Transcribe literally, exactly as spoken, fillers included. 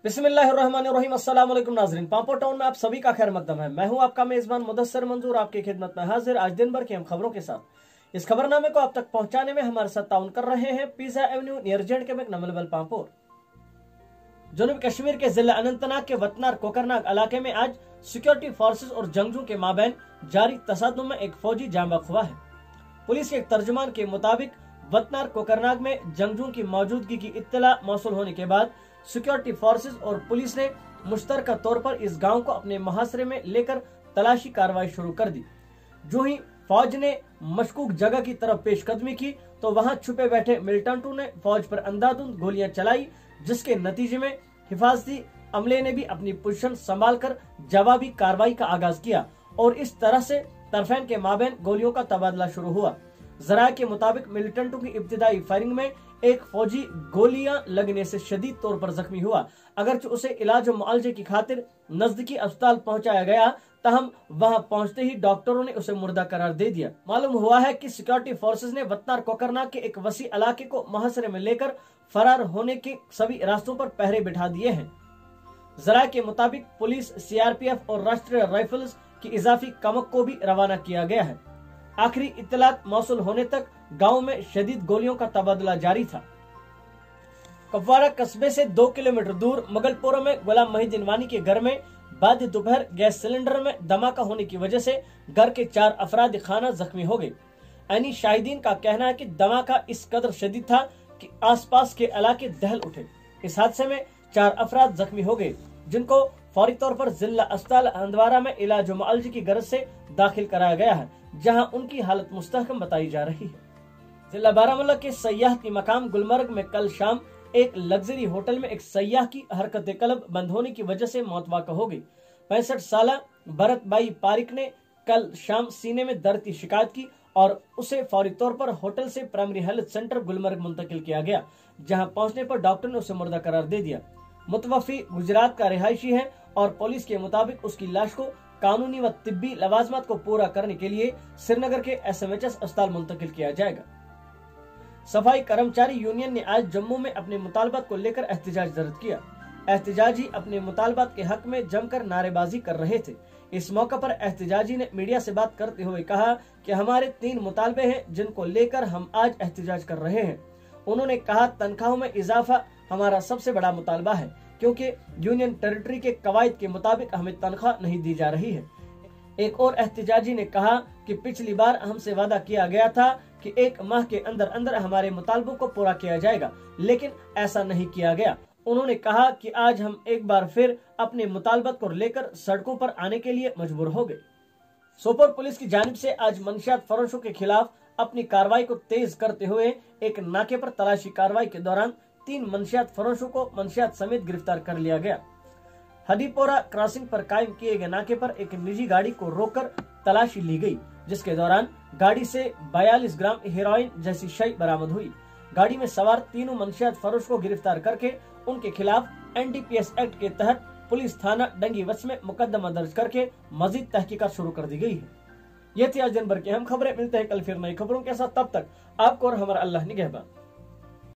बिस्मिल्लाहिर्रहमानिर्रहीम। अस्सलाम वालेकुम नाज़रीन, पांपोर टाउन में आप सभी का खैर मकदम है। मैं हूं आपका मेजबान मुदस्सिर मंजूर, आपकी खिदमत में हाजिर आज दिन भर की हम खबरों के साथ। इस खबरनामे को आप तक पहुंचाने में हमारे साथ ताउन कर रहे हैं पिज़्ज़ा एवेन्यू नियर जेड के नमलबल पांपोर। जनूबी कश्मीर के जिला अनंतनाग के वतनार कोकरनाग इलाके में आज सिक्योरिटी फोर्सेस और जंगजू के माबैन जारी तसादुम में एक फौजी जाँ बहक हुआ है। पुलिस के एक तर्जुमान के मुताबिक वतनार कोकरनाग में जंगजू की मौजूदगी की इत्तला मौसूल होने के बाद सिक्योरिटी फोर्सेस और पुलिस ने मुश्तरका तौर पर इस गांव को अपने मुहासरे में लेकर तलाशी कार्रवाई शुरू कर दी। जो ही फौज ने मशकूक जगह की तरफ पेशकदमी की तो वहां छुपे बैठे मिलिटेंटों ने फौज पर अंधाधुंध गोलियां चलाई, जिसके नतीजे में हिफाजती अमले ने भी अपनी पोजीशन संभालकर जवाबी कार्रवाई का आगाज किया और इस तरह से तरफैन के माबैन गोलियों का तबादला शुरू हुआ। जराये के मुताबिक मिलिटेंटों की इब्तिदाई फायरिंग में एक फौजी गोलियां लगने से शदीद तौर पर जख्मी हुआ। अगरचे उसे इलाज और मुआलजे की खातिर नजदीकी अस्पताल पहुंचाया गया, तहम वहां पहुंचते ही डॉक्टरों ने उसे मुर्दा करार दे दिया। मालूम हुआ है कि सिक्योरिटी फोर्सेस ने वतनार कोकरनाग के एक वसी इलाके को मुहासरे में लेकर फरार होने के सभी रास्तों पर पहरे बिठा दिए हैं। जराये के मुताबिक पुलिस, सीआरपीएफ और राष्ट्रीय राइफल्स की इजाफी कमक को भी रवाना किया गया है। आखिरी इत्तलात मौसूल होने तक गांव में शदीद गोलियों का तबादला जारी था। कपवाड़ा कस्बे से दो किलोमीटर दूर मुगलपुरा में गुलाम मोहिद्दीन वानी के घर में बाद दोपहर गैस सिलेंडर में धमाका होने की वजह से घर के चार अफराद खाना जख्मी हो गए। ऐनी शाहिदीन का कहना है कि धमाका इस कदर शदीद था कि आसपास के इलाके दहल उठे। इस हादसे में चार अफराद जख्मी हो गए, जिनको फौरी तौर पर जिला अस्पताल हंदवारा में इलाज मुआलजे की गरज से दाखिल कराया गया है, जहां उनकी हालत मुस्तहकम बताई जा रही है। जिला बारामूला के सयाहती मकाम गुलमर्ग में कल शाम एक लग्जरी होटल में एक सयाह की हरकत कलब बंद होने की वजह से मौत वाक़ हो गई। पैंसठ साल भरत बाई पारिक ने कल शाम सीने में दर्द की शिकायत की और उसे फौरी तौर पर होटल से प्राइमरी हेल्थ सेंटर गुलमर्ग मुंतकिल किया गया, जहां पहुंचने पर डॉक्टर ने उसे मुर्दा करार दे दिया। मुतवफ़ी गुजरात का रिहायशी है और पुलिस के मुताबिक उसकी लाश को कानूनी व तिब्बी लवाजमात को पूरा करने के लिए श्रीनगर के एसएमएचएस अस्पताल मुंतकिल किया जाएगा। सफाई कर्मचारी यूनियन ने आज जम्मू में अपने मुतालबात को लेकर एहतजाज दर्ज किया। एहतजाजी अपने मुतालबात के हक में जमकर नारेबाजी कर रहे थे। इस मौके पर एहतजाजी ने मीडिया से बात करते हुए कहा कि हमारे तीन मुतालबे हैं जिनको लेकर हम आज एहतजाज कर रहे हैं। उन्होंने कहा, तनख्वाहों में इजाफा हमारा सबसे बड़ा मुतालबा है, क्योंकि यूनियन टेरिटरी के कवायद के मुताबिक हमें तनख्वाह नहीं दी जा रही है। एक और एहतजाजी ने कहा कि पिछली बार हमसे वादा किया गया था कि एक माह के अंदर अंदर हमारे मुतालबों को पूरा किया जाएगा, लेकिन ऐसा नहीं किया गया। उन्होंने कहा कि आज हम एक बार फिर अपने मुतालबत को लेकर सड़कों पर आने के लिए मजबूर हो गए। सोपोर पुलिस की जानिब से आज मंशियात फरोशों के खिलाफ अपनी कार्रवाई को तेज करते हुए एक नाके पर तलाशी कार्रवाई के दौरान तीन मंशियात फरोशों को मंशियात समेत गिरफ्तार कर लिया गया। हदीपोरा क्रॉसिंग पर कायम किए गए नाके पर एक निजी गाड़ी को रोककर तलाशी ली गई, जिसके दौरान गाड़ी से बयालीस ग्राम हेरोइन जैसी शय बरामद हुई। गाड़ी में सवार तीनों मंशियात फरोश को गिरफ्तार करके उनके खिलाफ एनडीपीएस एक्ट के तहत पुलिस थाना डंगीवच में मुकदमा दर्ज करके मजीद तहकीकात शुरू कर दी गई है। ये थी आज दिन भर की हम खबरें। मिलते हैं कल फिर नई खबरों के साथ, तब तक आपको और हमारा अल्लाह निगहबान।